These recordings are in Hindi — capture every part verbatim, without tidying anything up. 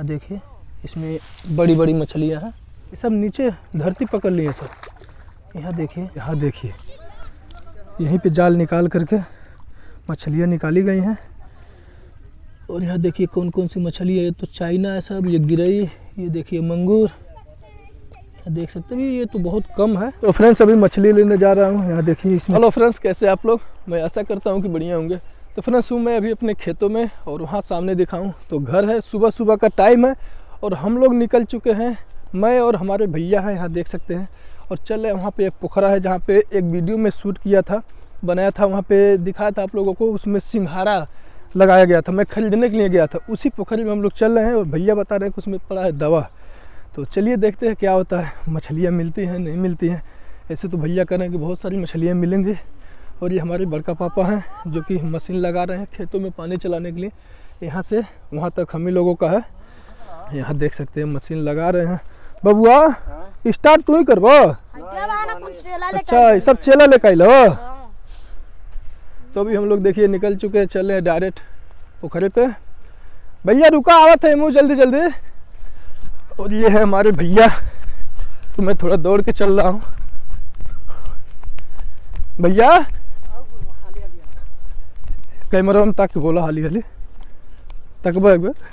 यहाँ देखिए इसमें बड़ी बड़ी मछलियाँ हैं, ये सब नीचे धरती पकड़ ली है सब। यहाँ देखिए, यहाँ देखिए यहीं पे जाल निकाल करके मछलियाँ निकाली गई हैं। और यहाँ देखिए कौन कौन सी मछली है, ये तो चाइना है सब, ये गिरई, ये देखिए मंगूर, यहाँ देख सकते हैं ये तो बहुत कम है। तो फ्रेंड्स अभी मछली लेने जा रहा हूँ। यहाँ देखिए इसमें। हेलो फ्रेंड्स, कैसे आप लोग? मैं आशा करता हूँ कि बढ़िया होंगे। तो फ्रेंड्स हूँ मैं अभी अपने खेतों में और वहाँ सामने दिखाऊँ तो घर है, सुबह सुबह का टाइम है और हम लोग निकल चुके हैं, मैं और हमारे भैया हैं, यहाँ देख सकते हैं। और चल रहे वहाँ पे एक पोखरा है जहाँ पे एक वीडियो में शूट किया था, बनाया था, वहाँ पे दिखाया था आप लोगों को, उसमें सिंघाड़ा लगाया गया था, मैं खरीदने के लिए गया था। उसी पोखरे में हम लोग चल रहे हैं और भैया बता रहे हैं कि उसमें पड़ा है दवा। तो चलिए देखते हैं क्या होता है, मछलियाँ मिलती हैं नहीं मिलती हैं। ऐसे तो भैया कह रहे हैं कि बहुत सारी मछलियाँ मिलेंगी। और ये हमारे बड़का पापा हैं जो कि मशीन लगा रहे हैं खेतों में पानी चलाने के लिए, यहाँ से वहाँ तक हम ही लोगों का है। यहाँ देख सकते हैं मशीन लगा रहे हैं। बबुआ स्टार्ट तू ही करबो? अच्छा सब चेला लेकर आई लो। तो अभी हम लोग देखिए निकल चुके हैं, चल रहे हैं डायरेक्ट पोखरे पे। भैया रुका, आवत है मुँह जल्दी जल्दी। और ये है हमारे भैया, तो मैं थोड़ा दौड़ के चल रहा हूँ। भैया कैमरा में तक बोला हाली हाली तकबो एक बार।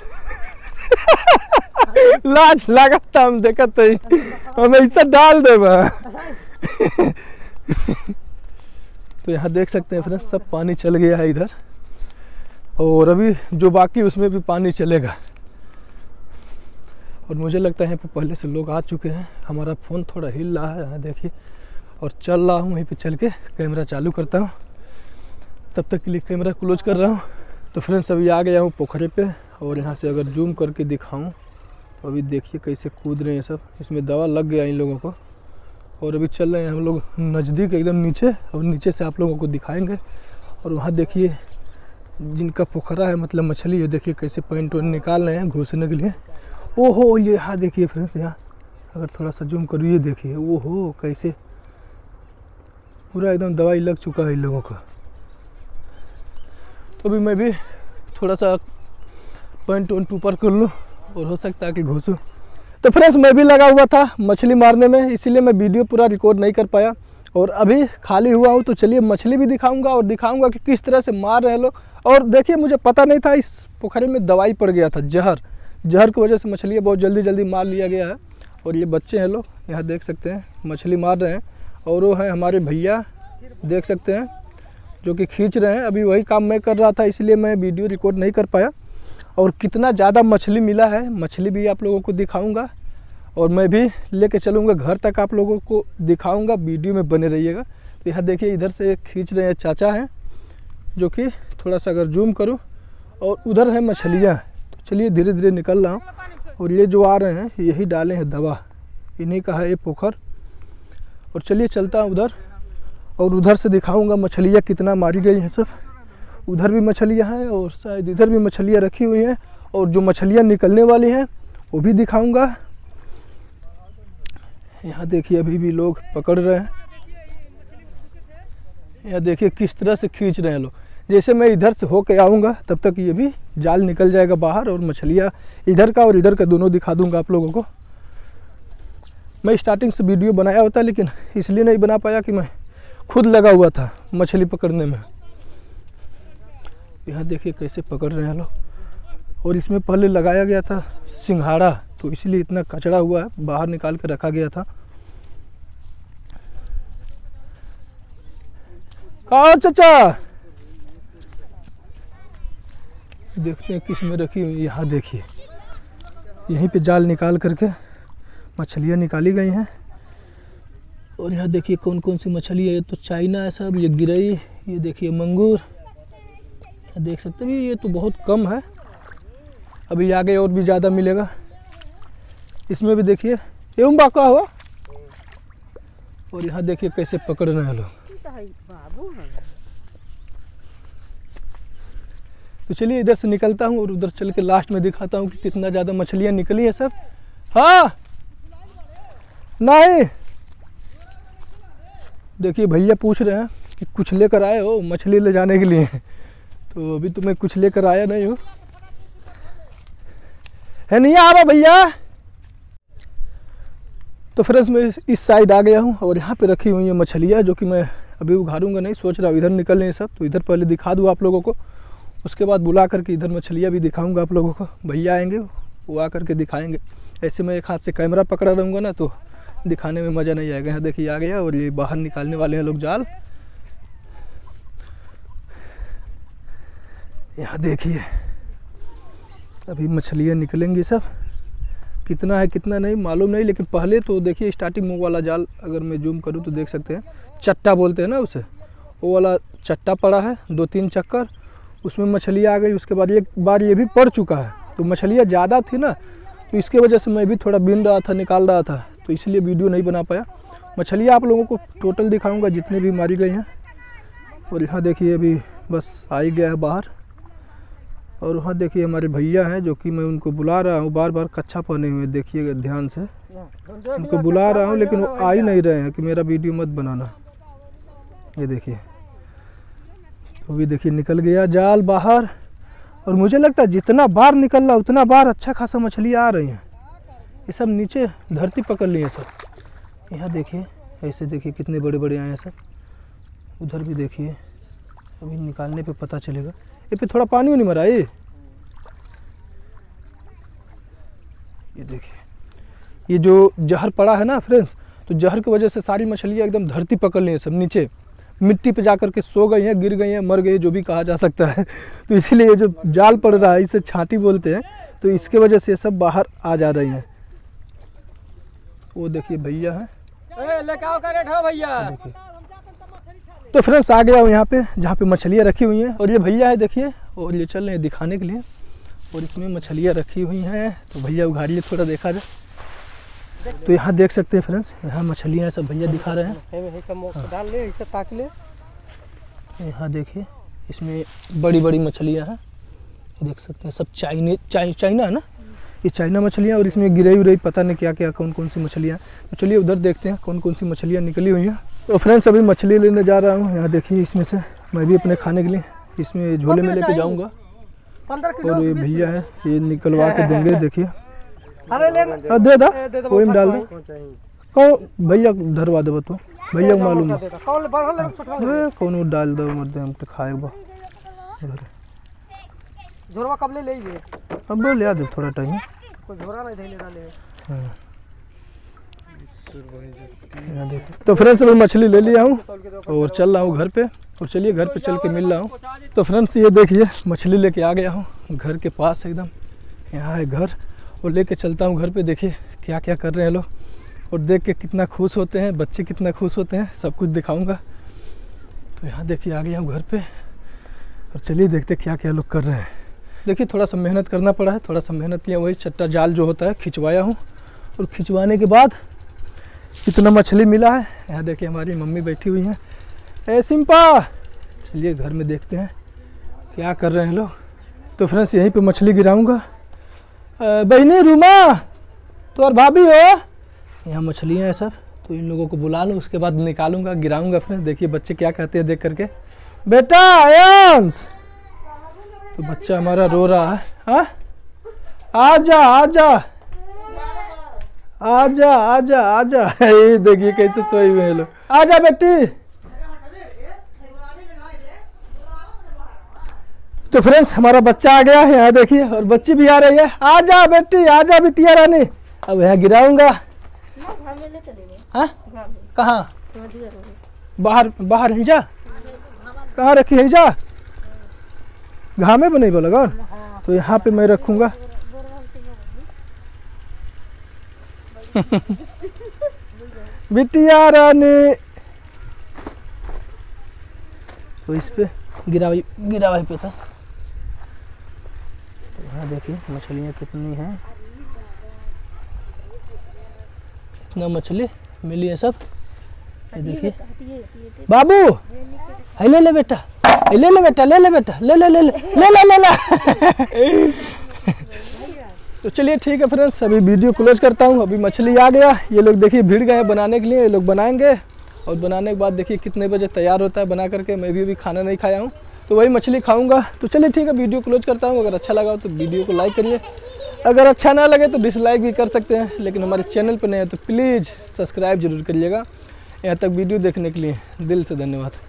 लाज लागत हम देखत हम ऐसा डाल दे। तो यहाँ देख सकते हैं फ्रेंड्स सब पानी चल गया है इधर, और अभी जो बाकी उसमें भी पानी चलेगा। और मुझे लगता है यहाँ पे पहले से लोग आ चुके हैं। हमारा फ़ोन थोड़ा हिल रहा है, यहाँ देखिए, और चल रहा हूँ वहीं पे चल के कैमरा चालू करता हूँ, तब तक के लिए कैमरा क्लोज कर रहा हूँ। तो फ्रेंड्स अभी आ गया हूँ पोखरे पे, और यहाँ से अगर जूम करके दिखाऊँ तो अभी देखिए कैसे कूद रहे हैं सब, इसमें दवा लग गया इन लोगों को। और अभी चल रहे हैं हम लोग नज़दीक एकदम नीचे, और नीचे से आप लोगों को दिखाएंगे। और वहाँ देखिए जिनका पोखरा है, मतलब मछली है, देखिए कैसे पैंट वैंट निकाल रहे हैं घुसने के लिए। ओहो ये यहाँ देखिए फ्रेंड्स, यहाँ अगर थोड़ा सा जूम करूँ ये देखिए, ओहो कैसे पूरा एकदम दवाई लग चुका है इन लोगों को। तो अभी मैं भी थोड़ा सा पैंट वैंट ऊपर कर लूँ और हो सकता है कि घुसूँ। तो फ्रेंड्स मैं भी लगा हुआ था मछली मारने में, इसीलिए मैं वीडियो पूरा रिकॉर्ड नहीं कर पाया। और अभी खाली हुआ हूँ तो चलिए मछली भी दिखाऊंगा और दिखाऊंगा कि किस तरह से मार रहे हैं लोग। और देखिए मुझे पता नहीं था इस पोखरे में दवाई पड़ गया था, जहर जहर की वजह से मछलियाँ बहुत जल्दी जल्दी मार लिया गया है। और ये बच्चे हैं लोग, यहाँ देख सकते हैं मछली मार रहे हैं। और वो हैं हमारे भैया, देख सकते हैं, जो कि खींच रहे हैं। अभी वही काम मैं कर रहा था, इसलिए मैं वीडियो रिकॉर्ड नहीं कर पाया। और कितना ज़्यादा मछली मिला है, मछली भी आप लोगों को दिखाऊंगा, और मैं भी लेके चलूँगा घर तक, आप लोगों को दिखाऊंगा, वीडियो में बने रहिएगा। तो यहाँ देखिए इधर से खींच रहे हैं चाचा हैं, जो कि थोड़ा सा अगर जूम करूँ, और उधर है मछलियाँ। तो चलिए धीरे धीरे निकल रहा हूँ। और ये जो आ रहे हैं यही डाले हैं दवा, इन्हीं का है ये पोखर। और चलिए चलता हूँ उधर, और उधर से दिखाऊंगा मछलियाँ कितना मारी गई हैं सब। उधर भी मछलियाँ हैं और शायद इधर भी मछलियाँ रखी हुई हैं, और जो मछलियाँ निकलने वाली हैं वो भी दिखाऊंगा। यहाँ देखिए अभी भी लोग पकड़ रहे हैं, यहाँ देखिए किस तरह से खींच रहे हैं लोग। जैसे मैं इधर से होके आऊँगा तब तक ये भी जाल निकल जाएगा बाहर, और मछलियाँ इधर का और इधर का दोनों दिखा दूंगा आप लोगों को। मैं स्टार्टिंग से वीडियो बनाया होता, लेकिन इसलिए नहीं बना पाया कि मैं खुद लगा हुआ था मछली पकड़ने में। यहाँ देखिए कैसे पकड़ रहे हैं लोग। और इसमें पहले लगाया गया था सिंघाड़ा, तो इसलिए इतना कचरा हुआ है, बाहर निकाल के रखा गया था। आओ चाचा, देखते हैं किस में रखी हुई। यहाँ देखिए यहीं पे जाल निकाल करके मछलियाँ निकाली गई हैं। और यहाँ देखिए कौन कौन सी मछली है, ये तो चाइना है सब, ये गिरई, ये देखिए मंगूर, यहाँ देख सकते हैं। ये तो बहुत कम है, अभी आगे और भी ज़्यादा मिलेगा। इसमें भी देखिए एवं बाका हुआ। और यहाँ देखिए कैसे पकड़ रहे हैं लोग। तो चलिए इधर से निकलता हूँ और उधर चल के लास्ट में दिखाता हूँ कि कितना ज़्यादा मछलियाँ निकली है सब। हाँ नहीं, देखिए भैया पूछ रहे हैं कि कुछ लेकर आए हो मछली ले जाने के लिए, तो अभी तो मैं कुछ लेकर आया नहीं हूँ, है नहीं आ रहा भैया। तो फ्रेंड्स मैं इस साइड आ गया हूँ और यहाँ पे रखी हुई है मछलियाँ, जो कि मैं अभी उघाड़ूंगा नहीं, सोच रहा हूँ इधर निकल रहे सब, तो इधर पहले दिखा दूँ आप लोगों को, उसके बाद बुला करके इधर मछलियाँ भी दिखाऊंगा आप लोगों को। भैया आएंगे वो आ करके दिखाएंगे। ऐसे मैं एक हाथ से कैमरा पकड़ा रहूँगा ना तो दिखाने में मज़ा नहीं आएगा। यहाँ देखिए आ गया और ये बाहर निकालने वाले हैं लोग जाल। यहाँ देखिए अभी मछलियाँ निकलेंगी सब, कितना है कितना नहीं मालूम नहीं, लेकिन पहले तो देखिए स्टार्टिंग में वाला जाल अगर मैं जूम करूँ तो देख सकते हैं, चट्टा बोलते हैं ना उसे, वो वाला चट्टा पड़ा है दो तीन चक्कर, उसमें मछलियाँ आ गई। उसके बाद एक बार ये भी पड़ चुका है, तो मछलियाँ ज़्यादा थी ना, तो इसके वजह से मैं भी थोड़ा बीन रहा था, निकाल रहा था, तो इसलिए वीडियो नहीं बना पाया। मछलियाँ आप लोगों को टोटल दिखाऊँगा जितनी भी मारी गई हैं। और यहाँ देखिए अभी बस आ ही गया है बाहर। और वहाँ देखिए हमारे भैया हैं जो कि मैं उनको बुला रहा हूँ, बार बार कच्छा पहने हुए, देखिएगा ध्यान से, उनको बुला रहा हूँ लेकिन वो आ ही नहीं रहे हैं कि मेरा वीडियो मत बनाना। ये देखिए तो भी देखिए निकल गया जाल बाहर, और मुझे लगता है जितना बार निकल रहा उतना बार अच्छा खासा मछलियाँ आ रही हैं। ये सब नीचे धरती पकड़ ली है सब। यहाँ देखिए ऐसे देखिए कितने बड़े बड़े आए हैं सब, उधर भी देखिए, अभी निकालने पे पता चलेगा। ये पे थोड़ा पानी नहीं मरा ये ये देखिए ये जो जहर पड़ा है ना फ्रेंड्स, तो जहर की वजह से सारी मछलियाँ एकदम धरती पकड़ ली हैं सब, नीचे मिट्टी पे जाकर के सो गई हैं, गिर गई हैं, मर गई, जो भी कहा जा सकता है। तो इसीलिए ये जो जाल पड़ रहा है इसे छाती बोलते हैं, तो इसके वजह से ये सब बाहर आ जा रही हैं। वो देखिए भैया है, देखिए तो फ्रेंड्स आ गया हूँ यहाँ पे जहाँ पे मछलियाँ रखी हुई हैं, और ये भैया है देखिए, और ये चल रहे हैं दिखाने के लिए, और इसमें मछलियाँ रखी हुई हैं। तो भैया उघाड़िए थोड़ा देखा जाए, तो यहाँ देख सकते हैं फ्रेंड्स, यहाँ मछलियाँ सब भैया दिखा रहे हैं। यहाँ देखिए इसमें बड़ी बड़ी मछलियाँ हैं, देख सकते हैं सब चाइनी चाइ चाइना है ना, ये चाइना मछलियाँ, और इसमें गिरई उरई पता नहीं क्या क्या कौन कौन सी मछलियाँ। तो चलिए उधर देखते हैं कौन कौन सी मछलियाँ निकली हुई हैं। तो फ्रेंड्स अभी मछली लेने जा रहा हूँ। यहाँ देखिए इसमें से मैं भी अपने खाने के लिए इसमें झोले में लेके जाऊँगा, और ये भैया है ये निकलवा के देंगे। देखिए हाँ दे दा कोई में डाल दो, कौन भैया धरवा दे तो भैया को मालूम है कौन डाल दो मर दे हम तो खाएगा। झोरवा कब ले लेंगे, अब ले आ दे थोड़ा टाइम, कोई झोरा नहीं धैले डाले। हाँ तो फ्रेंड्स मैं मछली ले लिया हूँ और चल रहा हूँ घर पे, और चलिए घर पे चल के मिल रहा हूँ। तो फ्रेंड्स ये देखिए मछली लेके आ गया हूँ घर के पास एकदम, यहाँ है घर, और लेके चलता हूँ घर पे। देखिए क्या क्या कर रहे हैं लोग, और देख के कितना खुश होते हैं बच्चे, कितना खुश होते हैं, सब कुछ दिखाऊंगा। तो यहाँ देखिए आ गया हूँ घर पे, और चलिए देखते क्या क्या लोग कर रहे हैं। देखिए थोड़ा सा मेहनत करना पड़ा है, थोड़ा सा मेहनत किया, वही चट्टा जाल जो होता है खिंचवाया हूँ, और खिंचवाने के बाद कितना मछली मिला है। यहाँ देखिए हमारी मम्मी बैठी हुई हैं, ए सिंपा चलिए घर में देखते हैं क्या कर रहे हैं लोग। तो फ्रेंड्स यहीं पे मछली गिराऊंगा। बहनी रूमा तो और भाभी हो, यहाँ मछलियाँ हैं सब, तो इन लोगों को बुला लो, उसके बाद निकालूंगा गिराऊंगा। फ्रेंड्स देखिए बच्चे क्या कहते हैं देख करके, बेटा आयांश, तो बच्चा हमारा रो रहा है, हाँ आजा आजा आजा आजा आजा, ये देखिए कैसे सोए हुए हैं लोग, आजा बेटी। तो फ्रेंड्स हमारा बच्चा आ गया है, यहाँ देखिए, और बच्ची भी आ रही है, आजा बेटी आजा बिटिया रानी। अब यहाँ गिराऊंगा। हाँ कहाँ, बाहर बाहर है जा, कहाँ रखी है जा, घामे पे नहीं बोला कौन, तो यहाँ पे मैं रखूंगा। बिटिया रानी, तो इस पे गिरावाई गिरावाई पे था। तो यहाँ देखिए मछलियाँ कितनी हैं, इतना मछली मिली है सब। ये देखिए बाबू, ले ले बेटा, ले ले बेटा, ले ले बेटा, ले ले ले ले ले ले ले ले। तो चलिए ठीक है फ्रेंड्स, अभी वीडियो क्लोज करता हूँ। अभी मछली आ गया, ये लोग देखिए भीड़ गए बनाने के लिए, ये लोग बनाएंगे, और बनाने के बाद देखिए कितने बजे तैयार होता है बना करके। मैं भी अभी खाना नहीं खाया हूँ, तो वही मछली खाऊंगा। तो चलिए ठीक है, वीडियो क्लोज करता हूँ। अगर अच्छा लगा हो तो वीडियो को लाइक करिए, अगर अच्छा ना लगे तो डिसलाइक भी कर सकते हैं, लेकिन हमारे चैनल पर नए हैं तो प्लीज़ सब्सक्राइब जरूर करिएगा। यहाँ तक वीडियो देखने के लिए दिल से धन्यवाद।